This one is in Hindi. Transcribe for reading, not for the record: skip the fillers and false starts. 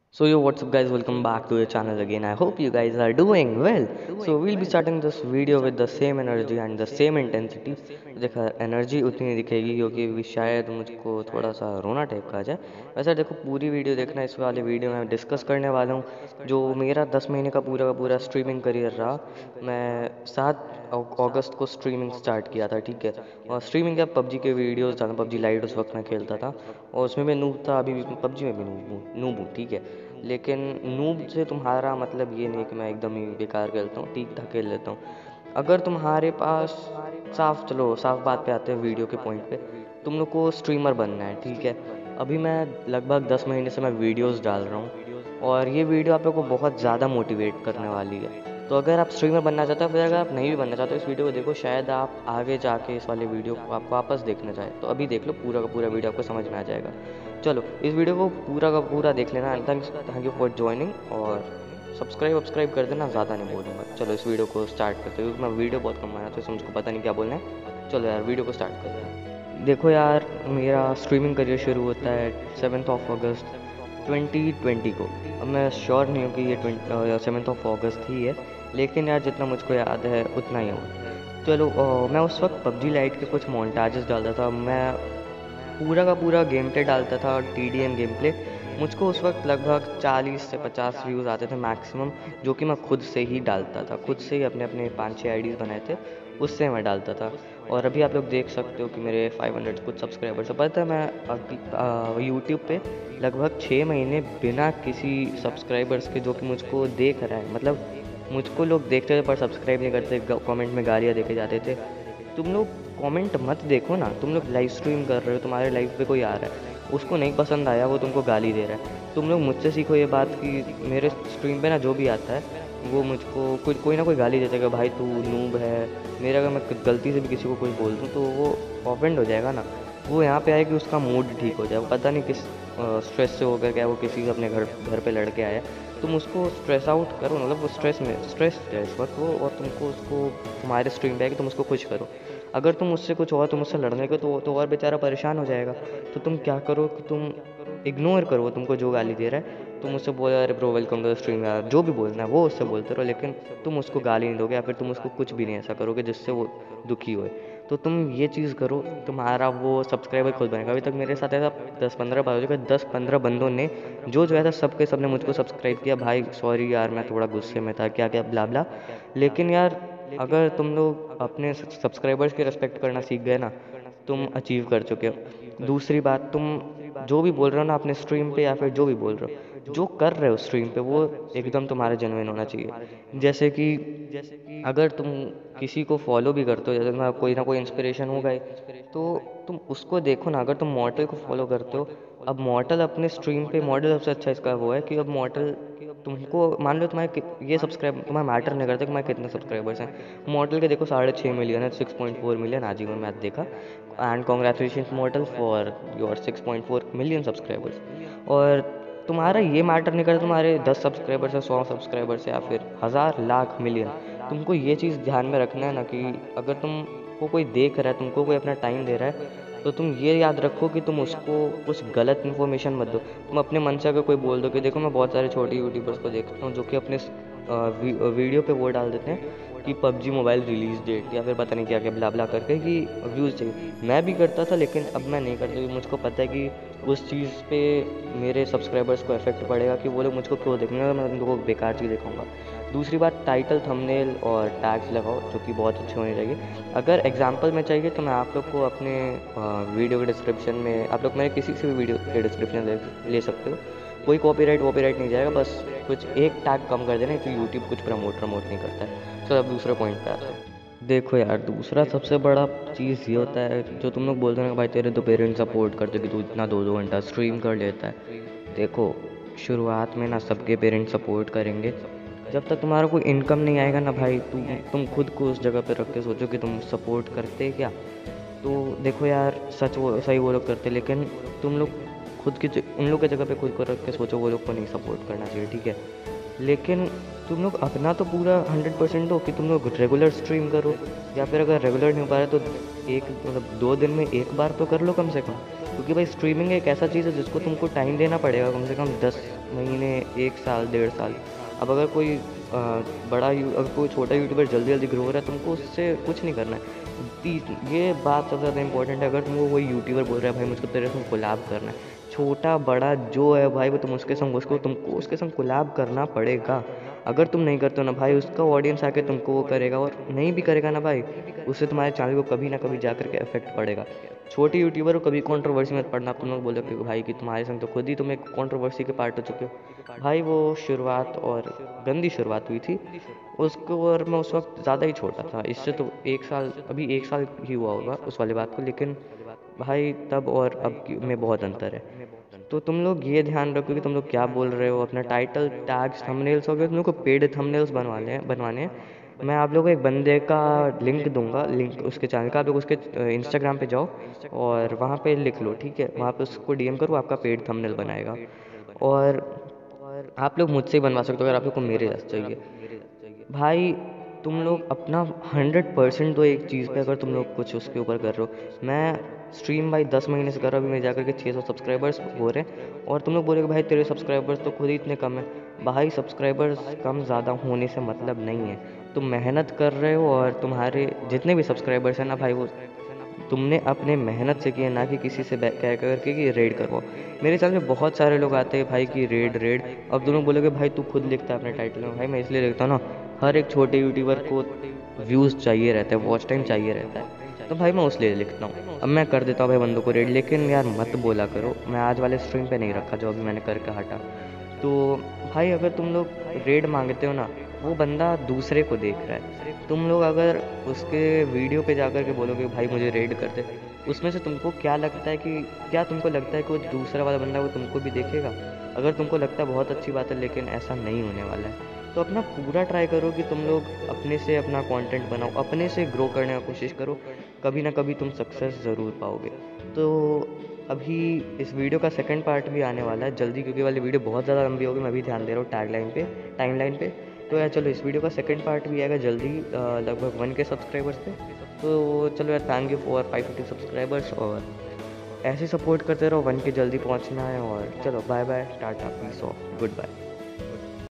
So yo, what's up guys, welcome back to the channel again. I hope you guys are doing well. So we'll be starting this video with the same energy and the same intensity. देखा एनर्जी उतनी नहीं दिखेगी क्योंकि भी शायद मुझको थोड़ा सा रोना टाइप का आ जाए। वैसे देखो पूरी वीडियो देखना, इस वाले वीडियो में डिस्कस करने वाला हूँ जो मेरा 10 महीने का पूरा स्ट्रीमिंग करियर रहा। मैं 7 अगस्त को स्ट्रीमिंग स्टार्ट किया था, ठीक है। और स्ट्रीमिंग क्या, पबजी के वीडियोस डालना, पबजी लाइट उस वक्त मैं खेलता था और उसमें मैं नूब था, अभी भी पबजी में भी नूब हूँ, ठीक है। लेकिन नूब से तुम्हारा मतलब ये नहीं कि मैं एकदम ही बेकार खेलता हूँ, ठीक ठाक खेल लेता हूँ। अगर तुम्हारे पास साफ बात पे आते हैं, वीडियो के पॉइंट पे, तुम लोग को स्ट्रीमर बनना है, ठीक है। अभी मैं लगभग 10 महीने से मैं वीडियोस डाल रहा हूँ और ये वीडियो आप लोग को बहुत ज़्यादा मोटिवेट करने वाली है। तो अगर आप स्ट्रीमर बनना चाहते हो, फिर अगर आप नहीं भी बनना चाहते हो, इस वीडियो को देखो, शायद आप आगे जाके इस वाले वीडियो को आप वापस देखना चाहें। तो अभी देख लो, पूरा का पूरा वीडियो आपको समझ में आ जाएगा। चलो इस वीडियो को पूरा का पूरा देख लेना and thank you for joining. और सब्सक्राइब कर देना, ज़्यादा नहीं बोलूँगा। चलो इस वीडियो को स्टार्ट करते हैं क्योंकि मैं वीडियो बहुत कम बनाया तो इसमें मुझको पता नहीं क्या बोलना है। चलो यार वीडियो को स्टार्ट करते हैं। देखो यार, मेरा स्ट्रीमिंग करियर शुरू होता है 7 अगस्त 2020 को। अब मैं श्योर नहीं हूँ कि ये 7 अगस्त ही है, लेकिन यार जितना मुझको याद है उतना ही होगा। चलो मैं उस वक्त पबजी लाइट के कुछ मोन्टाजेस डालता था। मैं पूरा का पूरा गेम प्ले डालता था और TDM गेम प्ले। मुझको उस वक्त लगभग 40 से 50 व्यूज़ आते थे मैक्सिमम, जो कि मैं खुद से ही डालता था, खुद से ही अपने अपने 5-6 आईडीज़ बनाए थे, उससे मैं डालता था। और अभी आप लोग देख सकते हो कि मेरे 500 कुछ सब्सक्राइबर्स है। पता है मैं अभी यूट्यूब पे लगभग 6 महीने बिना किसी सब्सक्राइबर्स के, जो कि मुझको देख रहा है, मतलब मुझको लोग देखते थे पर सब्सक्राइब नहीं करते, कमेंट में गालियाँ देके जाते थे। तुम लोग कमेंट मत देखो ना, तुम लोग लाइव स्ट्रीम कर रहे हो, तुम्हारे लाइव पे कोई आ रहा है, उसको नहीं पसंद आया, वो तुमको गाली दे रहा है। तुम लोग मुझसे सीखो ये बात कि मेरे स्ट्रीम पे ना जो भी आता है वो मुझको कोई ना कोई गाली देता है कि भाई तू नूब है। मेरा अगर मैं गलती से भी किसी को कुछ बोल दूँ तो वो ऑफेंड हो जाएगा ना। वो यहाँ पे आए कि उसका मूड ठीक हो जाए, वो पता नहीं किस स्ट्रेस से होकर क्या, वो किसी से अपने घर पे लड़के आया। तुम उसको स्ट्रेस आउट करो, मतलब वो स्ट्रेस है इस वक्त वो, और तुमको उसको तुम्हारे स्ट्रीम पे आए कि तुम उसको खुश करो। अगर तुम उससे कुछ और, तुम उससे लड़ने को, तो और बेचारा परेशान हो जाएगा। तो तुम क्या करो कि तुम इग्नोर करो वो तुमको जो गाली दे रहा है। तुम उससे बोलो अरे bro welcome to the stream, यार जो भी बोलना है वो उससे बोलते रहो, लेकिन तुम उसको गाली नहीं दोगे या फिर तुम उसको कुछ भी नहीं ऐसा करोगे जिससे वो दुखी होए। तो तुम ये चीज़ करो, तुम्हारा वो सब्सक्राइबर खुद बनेगा। अभी तक मेरे साथ ऐसा 10-15 बार हो चुका है, 10-15 बंदों ने जो है सबने मुझको सब्सक्राइब किया। भाई सॉरी यार, मैं थोड़ा गुस्से में था, क्या क्या ब्ला ब्ला। लेकिन यार अगर तुम लोग अपने सब्सक्राइबर्स की रिस्पेक्ट करना सीख गए ना, तुम अचीव कर चुके हो। दूसरी बात, तुम जो भी बोल रहे हो ना अपने स्ट्रीम पे, या फिर जो भी बोल रहे हो, जो कर रहे हो स्ट्रीम पे, वो एकदम तुम्हारा जेन्युइन होना चाहिए। जैसे कि अगर तुम किसी को फॉलो भी करते हो, जैसे तुम्हारा कोई ना कोई इंस्पिरेशन होगा ही, तो तुम उसको देखो ना। अगर तुम मॉडल को फॉलो करते हो, अब मॉडल अपने स्ट्रीम पे, मॉडल सबसे अच्छा इसका वो है कि अब मॉडल तुमको, मान लो ये सब्सक्राइब तुम्हारा मैटर नहीं करता कि तुम्हारे कितने सब्सक्राइबर्स हैं। मॉडल के देखो 6.5 मिलियन है, 6.4 मिलियन आज ही में मैथ देखा। And congratulation Mortal for your 6.4 million subscribers. और तुम्हारा ये मैटर नहीं करता तुम्हारे 10 सब्सक्राइबर्स है, 100 सब्सक्राइबर्स है, या फिर हज़ार लाख मिलियन। तुमको ये चीज़ ध्यान में रखना है ना कि अगर तुमको कोई देख रहा है, तुमको कोई अपना टाइम दे रहा है, तो तुम ये याद रखो कि तुम उसको कुछ गलत इन्फॉर्मेशन मत दो। तुम अपने मन से अगर कोई बोल दो कि देखो, मैं बहुत सारे छोटे यूट्यूबर्स को देखता हूँ जो कि अपने वीडियो पे वो डाल देते हैं कि पबजी मोबाइल रिलीज़ डेट या फिर पता नहीं क्या क्या ब्ला ब्ला करके कि व्यूज़ चाहिए। मैं भी करता था लेकिन अब मैं नहीं करता क्योंकि मुझको पता है कि उस चीज़ पे मेरे सब्सक्राइबर्स को इफेक्ट पड़ेगा कि वो लोग मुझको क्यों देखेंगे, मैं उनको बेकार चीज़ दिखाऊंगा। दूसरी बात, टाइटल थंबनेल और टैग्स लगाओ जो कि बहुत अच्छे होने चाहिए। अगर एग्जांपल में चाहिए तो मैं आप लोग को अपने वीडियो के डिस्क्रिप्शन में, आप लोग मेरे किसी से भी वीडियो के डिस्क्रिप्शन ले सकते हो। कोई कॉपीराइट नहीं जाएगा, बस कुछ एक टैग कम कर देना तो यूट्यूब कुछ प्रमोट नहीं करता है। चलो अब दूसरे पॉइंट पे आते हैं। देखो यार, दूसरा सबसे बड़ा चीज़ ये होता है जो तुम लोग बोलते हो ना, भाई तेरे तो पेरेंट्स सपोर्ट करते कि तू इतना 2-2 घंटा स्ट्रीम कर लेता है। देखो शुरुआत में ना सबके पेरेंट्स सपोर्ट करेंगे। जब तक तुम्हारा कोई इनकम नहीं आएगा ना भाई, तुम खुद को उस जगह पे रख के सोचो कि तुम सपोर्ट करते क्या। तो देखो यार, सही वो लोग करते, लेकिन तुम लोग उन लोग की जगह पे खुद को रख के सोचो, वो लोग को नहीं सपोर्ट करना चाहिए, ठीक है। लेकिन तुम लोग अपना तो पूरा 100% हो कि तुम लोग रेगुलर स्ट्रीम करो, या फिर अगर रेगुलर नहीं हो पा रहा तो एक मतलब 2 दिन में एक बार तो कर लो कम से कम। क्योंकि भाई स्ट्रीमिंग एक ऐसा चीज़ है जिसको तुमको टाइम देना पड़ेगा कम से कम महीने, 1 साल, 1.5 साल। अब अगर कोई अगर कोई छोटा यूट्यूबर जल्दी जल्दी ग्रो हो रहा है, तुमको उससे कुछ नहीं करना है। ये बात सबसे ज़्यादा इंपॉर्टेंट है। अगर तुमको कोई यूट्यूबर बोल रहा है भाई मुझको तेरे संग कोलैब करना है, छोटा बड़ा जो है भाई वो तुमको उसके संग कोलैब करना पड़ेगा। अगर तुम नहीं करते हो ना भाई, उसका ऑडियंस आके तुमको वो करेगा, और नहीं भी करेगा ना भाई, उससे तुम्हारे चैनल को कभी ना कभी जा करके इफेक्ट पड़ेगा। छोटे यूट्यूबर को कभी कंट्रोवर्सी मत पड़ना। तुम लोग बोलो कि भाई कि तुम्हारे संग तो खुद ही तुम एक कंट्रोवर्सी के पार्ट हो चुके हो। भाई वो शुरुआत और गंदी शुरुआत हुई थी उसको, और मैं उस वक्त ज़्यादा ही छोटा था। इससे तो 1 साल, अभी 1 साल ही हुआ होगा उस वाली बात को, लेकिन भाई तब और अब में बहुत अंतर है। तो तुम लोग ये ध्यान रखो कि तुम लोग क्या बोल रहे हो। अपना टाइटल, टैग्स, थंबनेल्स हो गए, तुम लोग को पेड थंबनेल्स बनवाने हैं। मैं आप लोगों को एक बंदे का लिंक दूंगा, लिंक उसके चैनल का। आप लोग उसके इंस्टाग्राम पे जाओ और वहाँ पे लिख लो, ठीक है? वहाँ पे उसको डीएम करो, आपका पेड थंबनेल बनाएगा। और आप लोग मुझसे ही बनवा सकते हो अगर आप लोग को मेरे जैसा चाहिए। भाई तुम लोग अपना 100% दो एक चीज़ पे। अगर तुम लोग कुछ उसके ऊपर कर रहे हो, मैं स्ट्रीम भाई 10 महीने से कर रहा हूँ, अभी मेरे जाकर के 600 सब्सक्राइबर्स हो रहे हैं। और तुम लोग बोलोगे भाई तेरे सब्सक्राइबर्स तो खुद ही इतने कम है। भाई सब्सक्राइबर्स कम ज़्यादा होने से मतलब नहीं है। तुम मेहनत कर रहे हो, और तुम्हारे जितने भी सब्सक्राइबर्स हैं ना भाई, वो तुमने अपने मेहनत से किया, ना कि किसी से कह करके कि रेड करवाओ। मेरे चैनल में बहुत सारे लोग आते हैं भाई कि रेड रेड। अब तुम लोग बोलोगे भाई तू खुद लिखता है अपने टाइटल में। भाई मैं इसलिए लिखता हूँ ना, हर एक छोटे यूट्यूबर को व्यूज़ चाहिए रहता है, वॉच टाइम चाहिए रहता है, तो भाई मैं उसलिए लिखता हूँ। अब मैं कर देता हूँ भाई बंदों को रेड, लेकिन यार मत बोला करो। मैं आज वाले स्ट्रीम पे नहीं रखा जो अभी मैंने करके हटा। तो भाई अगर तुम लोग रेड मांगते हो ना, वो बंदा दूसरे को देख रहा है। तुम लोग अगर उसके वीडियो पे जाकर के बोलोगे भाई मुझे रेड कर दे, उसमें से तुमको क्या लगता है कि, क्या तुमको लगता है कि वो दूसरा वाला बंदा वो तुमको भी देखेगा? अगर तुमको लगता है बहुत अच्छी बात है, लेकिन ऐसा नहीं होने वाला है। तो अपना पूरा ट्राई करो कि तुम लोग अपने से अपना कंटेंट बनाओ, अपने से ग्रो करने की कोशिश करो। कभी ना कभी तुम सक्सेस ज़रूर पाओगे। तो अभी इस वीडियो का सेकंड पार्ट भी आने वाला है जल्दी, क्योंकि वाली वीडियो बहुत ज़्यादा लंबी होगी। मैं भी ध्यान दे रहा हूँ टाइमलाइन पे। तो यार चलो, इस वीडियो का सेकंड पार्ट भी आएगा जल्दी, लगभग 1K सब्सक्राइबर्स पे। तो चलो यार, थैंक यू फॉर 550 सब्सक्राइबर्स, और ऐसे सपोर्ट करते रहो। 1K जल्दी पहुँचना है। और चलो bye bye, tata, peace out, good bye.